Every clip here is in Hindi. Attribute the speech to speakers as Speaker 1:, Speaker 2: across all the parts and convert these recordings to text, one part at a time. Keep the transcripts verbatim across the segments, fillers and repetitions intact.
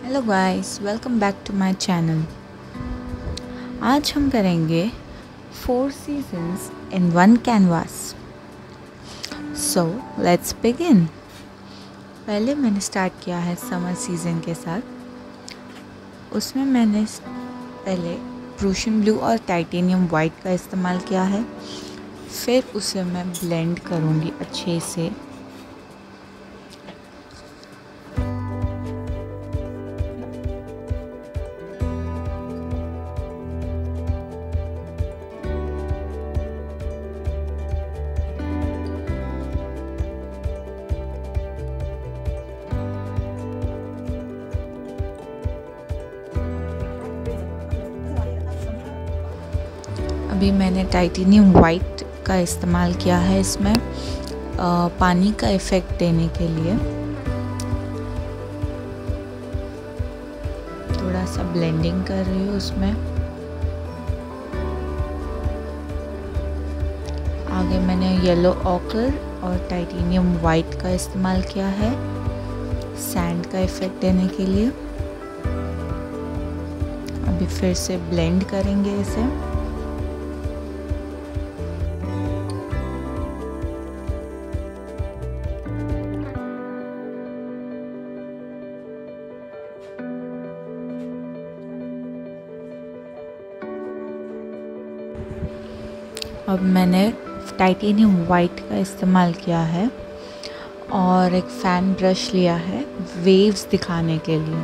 Speaker 1: Hello guys, welcome back to my channel. आज हम करेंगे four seasons in one canvas. So let's begin. पहले मैंने स्टार्ट किया है समर सीज़न के साथ। उसमें मैंने पहले प्रूशियन ब्लू और टाइटेनियम वाइट का इस्तेमाल किया है। फिर उसे मैं ब्लेंड करूँगी अच्छे से। अभी मैंने टाइटेनियम वाइट का इस्तेमाल किया है इसमें आ, पानी का इफ़ेक्ट देने के लिए। थोड़ा सा ब्लेंडिंग कर रही हूँ उसमें। आगे मैंने येलो ऑकर और टाइटेनियम वाइट का इस्तेमाल किया है सैंड का इफ़ेक्ट देने के लिए। अभी फिर से ब्लेंड करेंगे इसे। अब मैंने टाइटेनियम वाइट का इस्तेमाल किया है और एक फ़ैन ब्रश लिया है वेव्स दिखाने के लिए।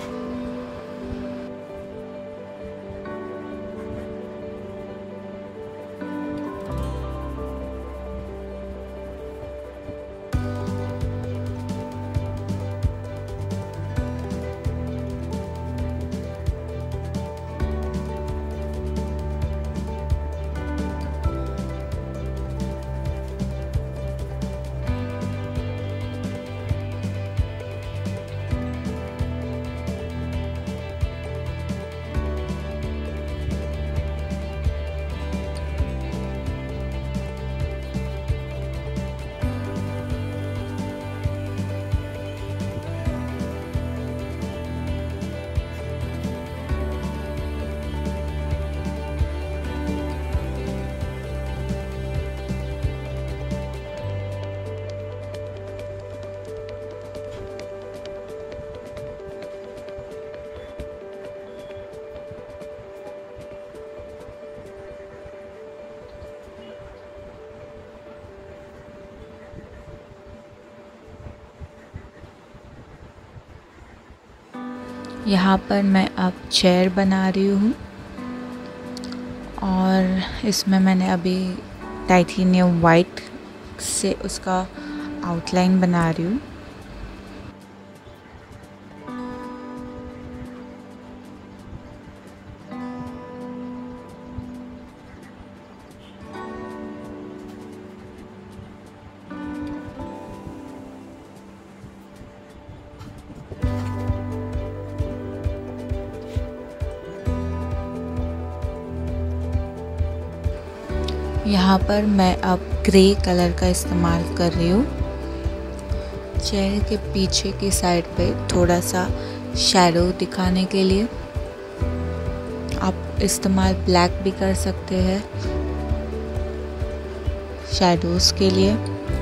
Speaker 1: यहाँ पर मैं अब चेयर बना रही हूँ और इसमें मैंने अभी टाइटेनियम वाइट से उसका आउटलाइन बना रही हूँ। यहाँ पर मैं अब ग्रे कलर का इस्तेमाल कर रही हूँ। चेहरे के पीछे की साइड पे थोड़ा सा शैडो दिखाने के लिए। आप इस्तेमाल ब्लैक भी कर सकते हैं शैडोज़ के लिए।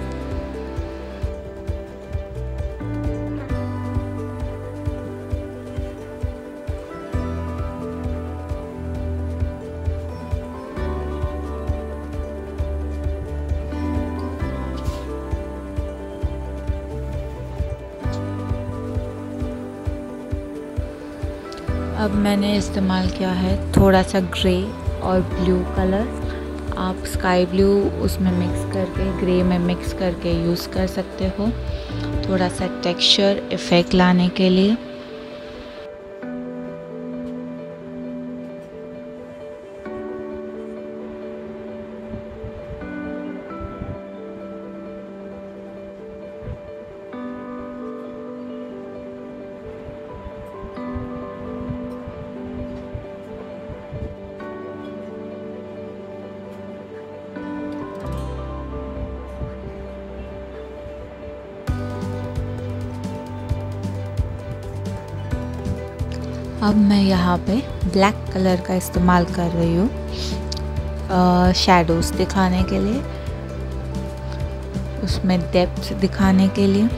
Speaker 1: अब मैंने इस्तेमाल किया है थोड़ा सा ग्रे और ब्लू कलर। आप स्काई ब्लू उसमें मिक्स करके ग्रे में मिक्स करके यूज़ कर सकते हो थोड़ा सा टेक्सचर इफ़ेक्ट लाने के लिए। अब मैं यहाँ पे ब्लैक कलर का इस्तेमाल कर रही हूँ शैडोज़ दिखाने के लिए, उसमें डेप्थ दिखाने के लिए।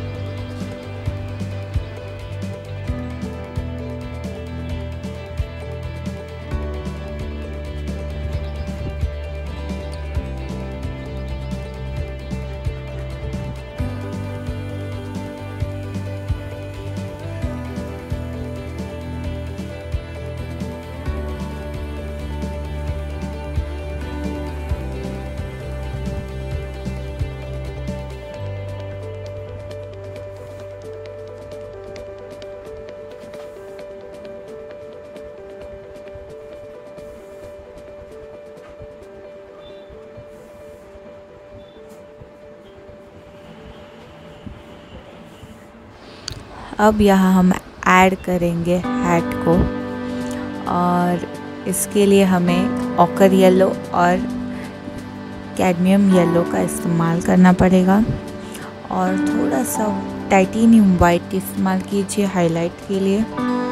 Speaker 1: अब यहाँ हम ऐड करेंगे हैट को, और इसके लिए हमें ऑकर येलो और कैडमियम येलो का इस्तेमाल करना पड़ेगा, और थोड़ा सा टाइटेनियम वाइट इस्तेमाल कीजिए हाईलाइट के लिए।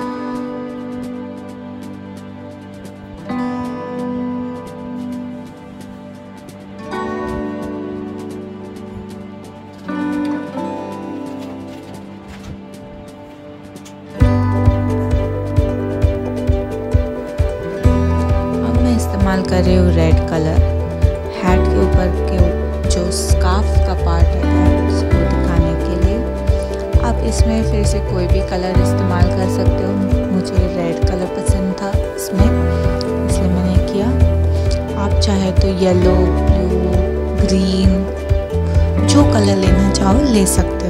Speaker 1: इस्तेमाल कर रही हूँ रेड कलर हैट के ऊपर के जो स्कार्फ का पार्ट है उसको दिखाने के लिए। आप इसमें फिर से कोई भी कलर इस्तेमाल कर सकते हो, मुझे रेड कलर पसंद था इसमें इसलिए मैंने किया। आप चाहे तो येलो, ब्लू, ग्रीन जो कलर लेना चाहो ले सकते हो।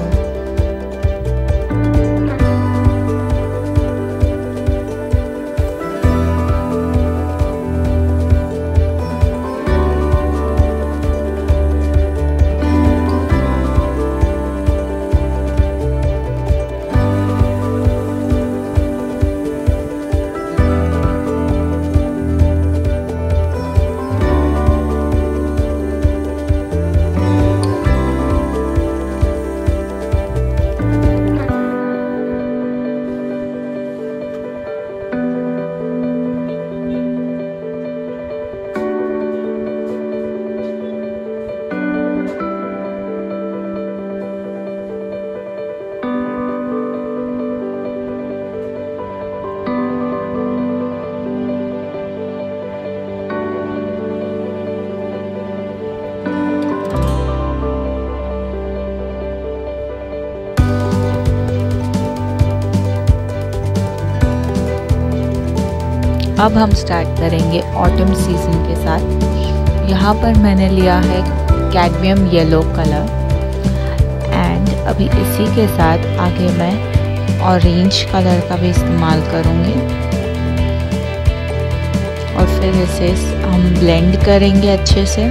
Speaker 1: अब हम स्टार्ट करेंगे ऑटम सीजन के साथ। यहाँ पर मैंने लिया है कैडमियम येलो कलर, एंड अभी इसी के साथ आगे मैं ऑरेंज कलर का भी इस्तेमाल करूँगी, और फिर इसे हम ब्लेंड करेंगे अच्छे से।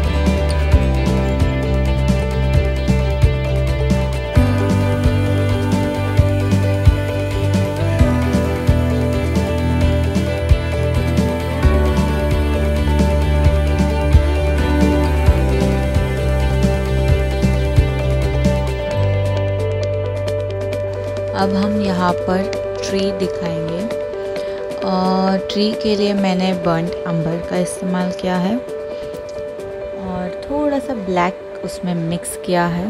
Speaker 1: अब हम यहाँ पर ट्री दिखाएंगे, और ट्री के लिए मैंने बर्न्ट अंबर का इस्तेमाल किया है और थोड़ा सा ब्लैक उसमें मिक्स किया है,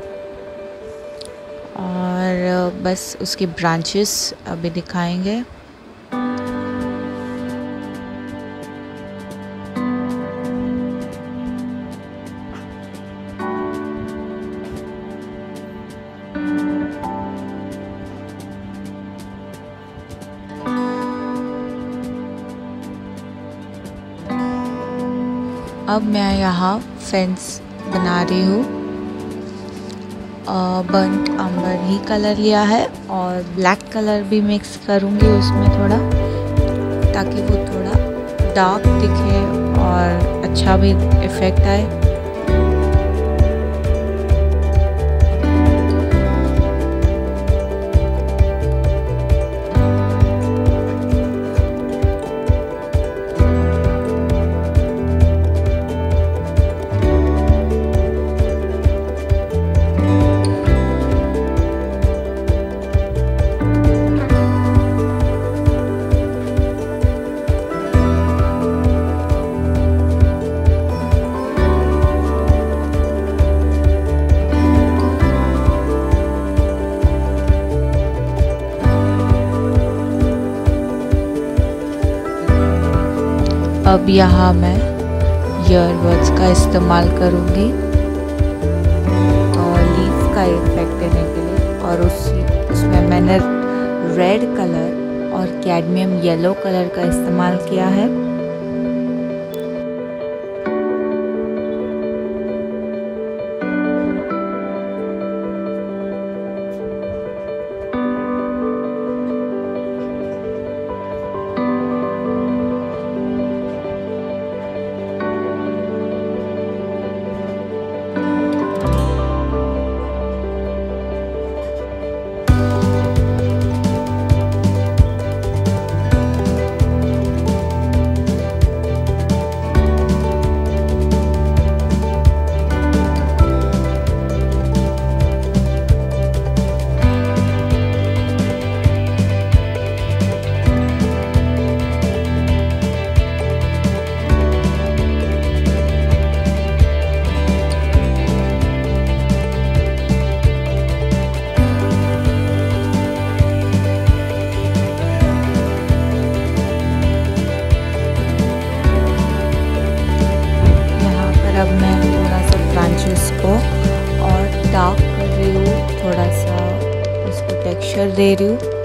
Speaker 1: और बस उसके ब्रांचेस अभी दिखाएंगे। अब मैं यहाँ फेंस बना रही हूँ, बर्न्ट अंबर ही कलर लिया है और ब्लैक कलर भी मिक्स करूँगी उसमें थोड़ा, ताकि वो थोड़ा डार्क दिखे और अच्छा भी इफ़ेक्ट आए। अब यहाँ मैं ईयरबड्स का इस्तेमाल करूँगी और लीफ का इफेक्ट देने के लिए, और उसी उसमें मैंने रेड कलर और कैडमियम येलो कलर का इस्तेमाल किया है। अब मैं थोड़ा सा ब्रांचेस को और डार्क कर रही हूँ, थोड़ा सा उसको टेक्सचर दे रही हूँ।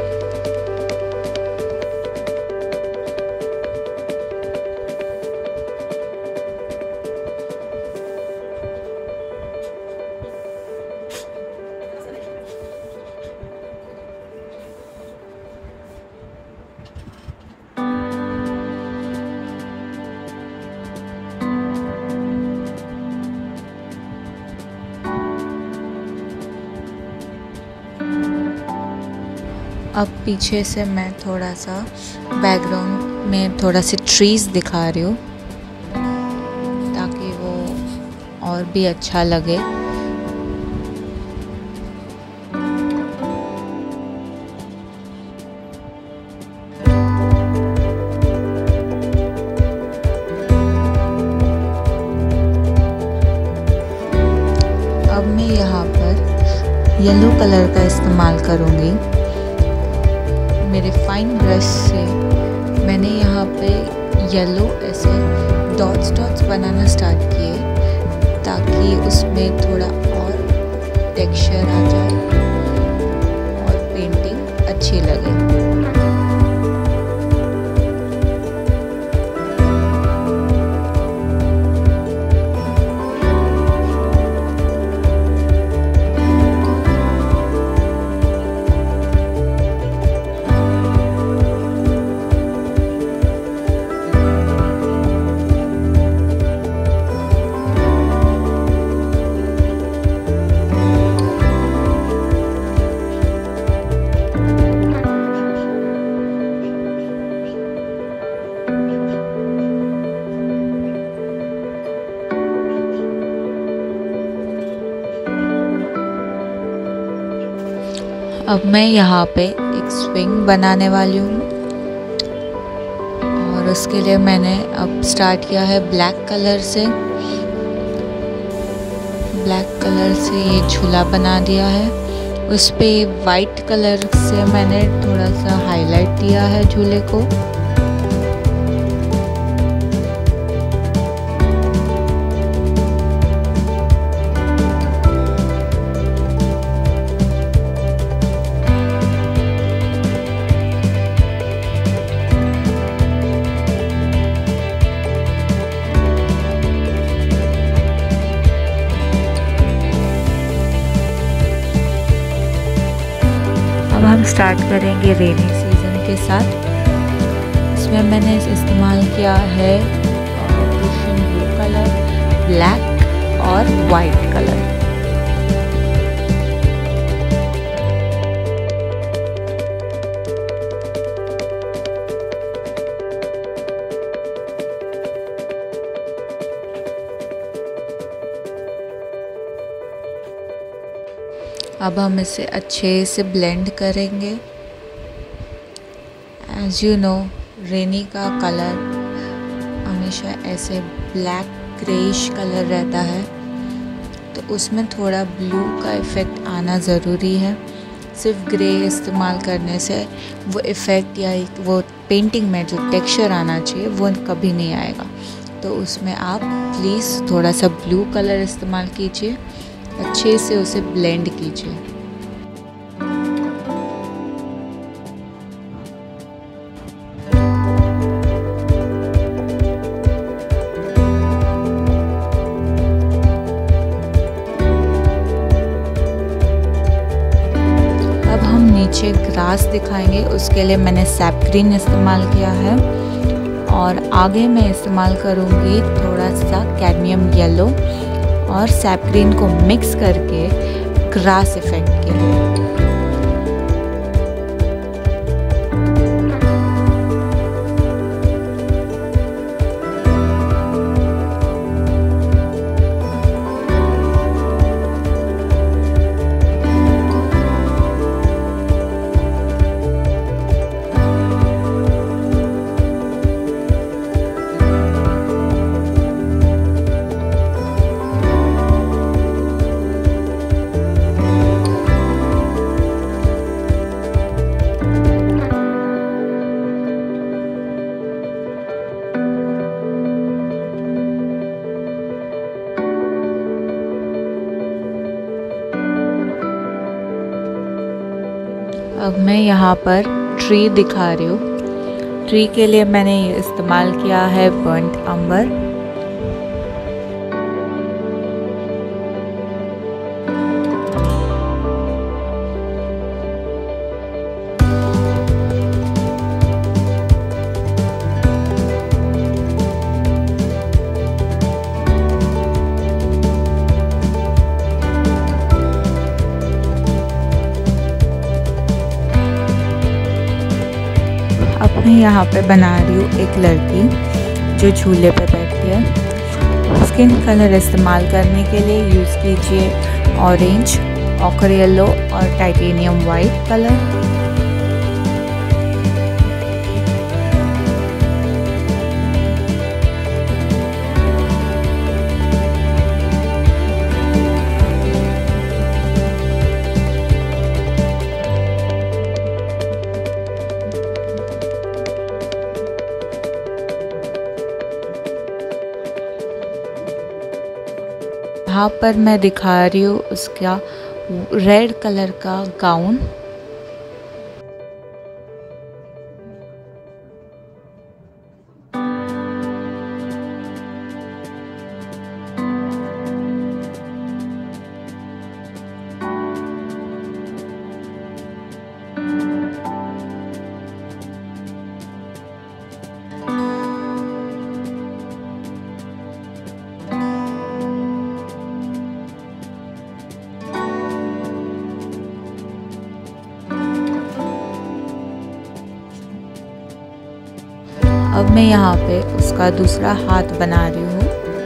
Speaker 1: अब पीछे से मैं थोड़ा सा बैकग्राउंड में थोड़ा सी ट्रीज़ दिखा रही हूँ ताकि वो और भी अच्छा लगे। अब मैं यहाँ पर येलो कलर का इस्तेमाल करूँगी। मेरे फाइन ब्रश से मैंने यहाँ पे येलो ऐसे डॉट्स डॉट्स बनाना स्टार्ट किए ताकि उसमें थोड़ा और टेक्सचर आ जाए और पेंटिंग अच्छी लगे। अब मैं यहाँ पे एक स्विंग बनाने वाली हूँ और उसके लिए मैंने अब स्टार्ट किया है ब्लैक कलर से। ब्लैक कलर से ये झूला बना दिया है, उस पे वाइट कलर से मैंने थोड़ा सा हाईलाइट दिया है झूले को। अब हम स्टार्ट करेंगे रेनी सीज़न के साथ। इसमें मैंने इस्तेमाल किया है ओशन ब्लू कलर, ब्लैक और वाइट कलर। अब हम इसे अच्छे से ब्लेंड करेंगे। एज यू नो, रेनी का कलर हमेशा ऐसे ब्लैक ग्रेइश कलर रहता है, तो उसमें थोड़ा ब्लू का इफ़ेक्ट आना ज़रूरी है। सिर्फ ग्रे इस्तेमाल करने से वो इफ़ेक्ट या वो पेंटिंग में जो टेक्सचर आना चाहिए वो कभी नहीं आएगा। तो उसमें आप प्लीज़ थोड़ा सा ब्लू कलर इस्तेमाल कीजिए, अच्छे से उसे ब्लेंड कीजिए। अब हम नीचे ग्रास दिखाएंगे, उसके लिए मैंने सैप ग्रीन इस्तेमाल किया है और आगे मैं इस्तेमाल करूँगी थोड़ा सा कैडमियम येलो और सैप ग्रीन को मिक्स करके ग्रास इफेक्ट के लिए। अब मैं यहाँ पर ट्री दिखा रही हूँ। ट्री के लिए मैंने इस्तेमाल किया है बर्न्ट अंबर। अब मैं यहाँ पे बना रही हूँ एक लड़की जो झूले पे बैठी है। स्किन कलर इस्तेमाल करने के लिए यूज़ कीजिए ऑरेंज, ऑकर येलो और टाइटेनियम वाइट कलर। यहाँ पर मैं दिखा रही हूँ उसका रेड कलर का गाउन। अब मैं यहाँ पे उसका दूसरा हाथ बना रही हूँ।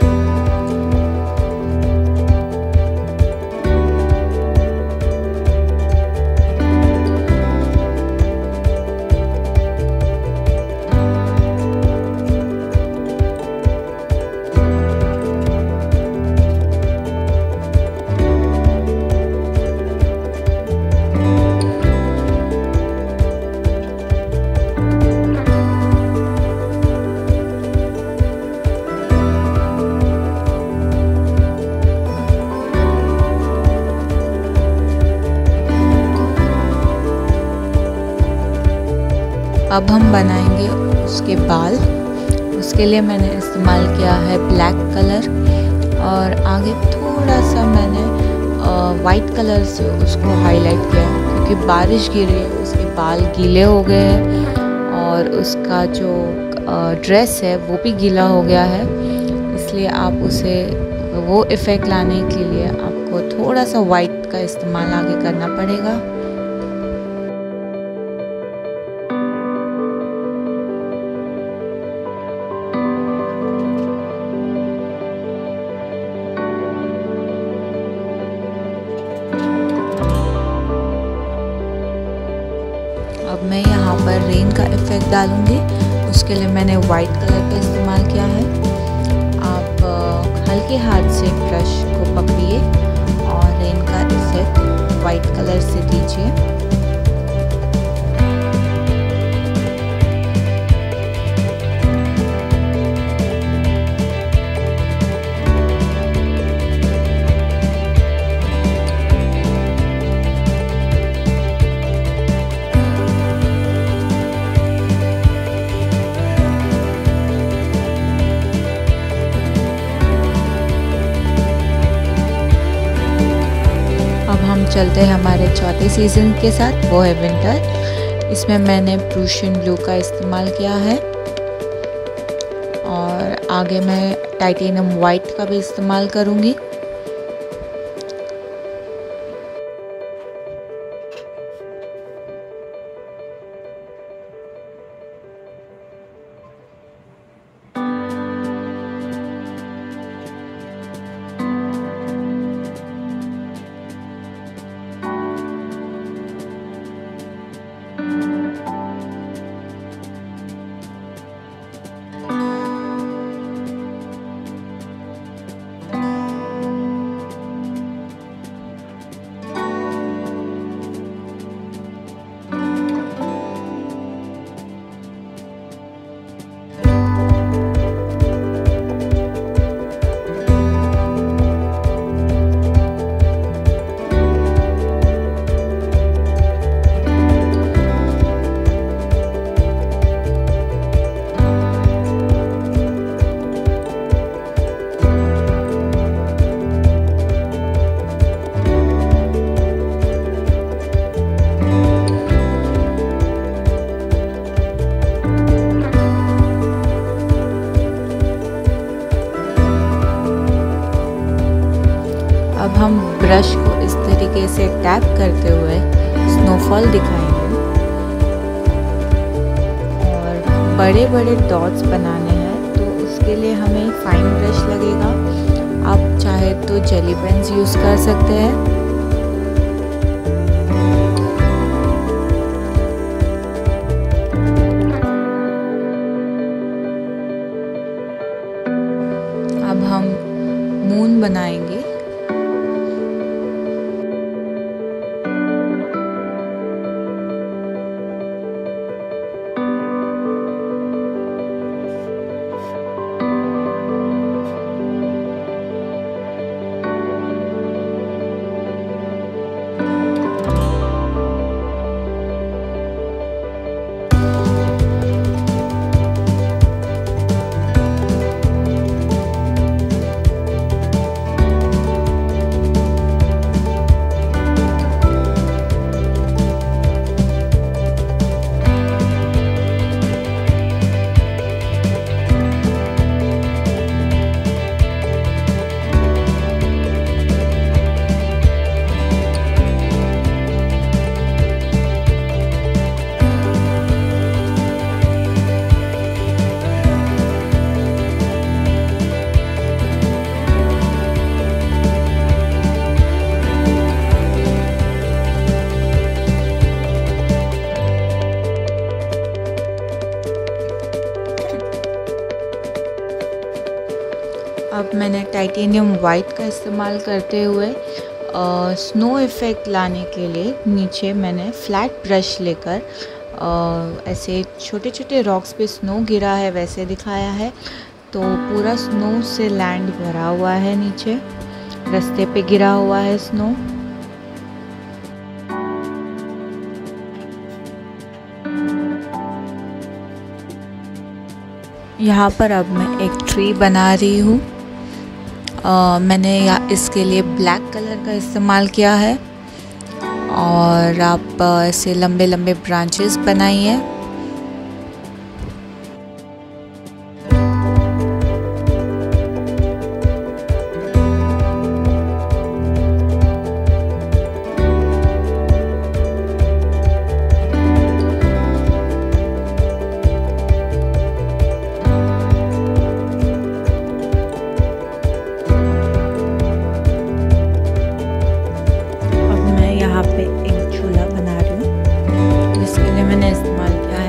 Speaker 1: अब हम बनाएंगे उसके बाल। उसके लिए मैंने इस्तेमाल किया है ब्लैक कलर और आगे थोड़ा सा मैंने वाइट कलर से उसको हाईलाइट किया है, क्योंकि बारिश गिर रही है, उसके बाल गीले हो गए हैं और उसका जो ड्रेस है वो भी गीला हो गया है। इसलिए आप उसे वो इफ़ेक्ट लाने के लिए आपको थोड़ा सा वाइट का इस्तेमाल आगे करना पड़ेगा। अब मैं यहाँ पर रेन का इफ़ेक्ट डालूँगी। उसके लिए मैंने वाइट कलर का इस्तेमाल किया है। आप हल्के हाथ से ब्रश को पकड़िए और रेन का इफेक्ट वाइट कलर से दीजिए। अब हम चलते हैं हमारे चौथे सीज़न के साथ, वो है विंटर। इसमें मैंने प्रूशियन ब्लू का इस्तेमाल किया है और आगे मैं टाइटेनियम वाइट का भी इस्तेमाल करूँगी। अब हम ब्रश को इस तरीके से टैप करते हुए स्नोफॉल दिखाएंगे और बड़े बड़े डॉट्स बनाने हैं, तो उसके लिए हमें फाइन ब्रश लगेगा। आप चाहे तो जेली पेन्स यूज़ कर सकते हैं। अब हम मून बनाएंगे। अब मैंने टाइटेनियम वाइट का इस्तेमाल करते हुए आ, स्नो इफ़ेक्ट लाने के लिए नीचे मैंने फ्लैट ब्रश लेकर आ, ऐसे छोटे छोटे रॉक्स पे स्नो गिरा है वैसे दिखाया है। तो पूरा स्नो से लैंड भरा हुआ है, नीचे रास्ते पे गिरा हुआ है स्नो। यहाँ पर अब मैं एक ट्री बना रही हूँ। Uh, मैंने या इसके लिए ब्लैक कलर का इस्तेमाल किया है और आप ऐसे लंबे लंबे ब्रांचेस बनाइए। यहाँ पे एक झूला बना रही हूँ, जिसके लिए मैंने इस्तेमाल किया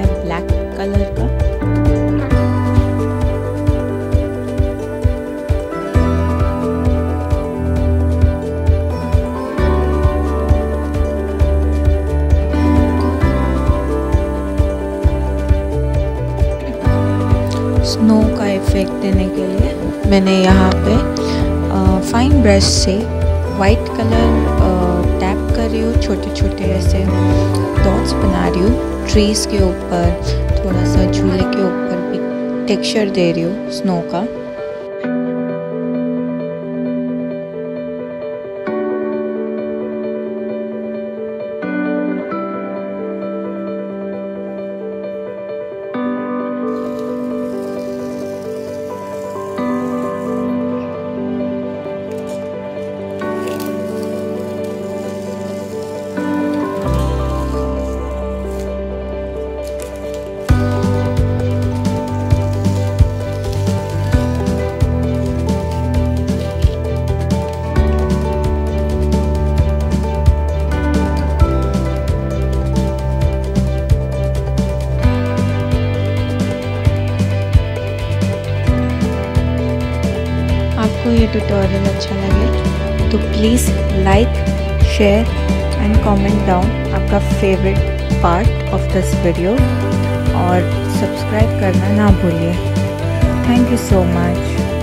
Speaker 1: स्नो का इफ़ेक्ट देने के लिए मैंने यहाँ पे फाइन ब्रश से वाइट कलर टैप कर रही हूँ, छोटे छोटे ऐसे डॉट्स बना रही हूँ ट्रीज़ के ऊपर, थोड़ा सा झूले के ऊपर भी टेक्सचर दे रही हूँ स्नो का। आपको ये ट्यूटोरियल अच्छा लगे तो please like, share and comment down आपका favourite part of this video और सब्सक्राइब करना ना भूलिए। Thank you so much.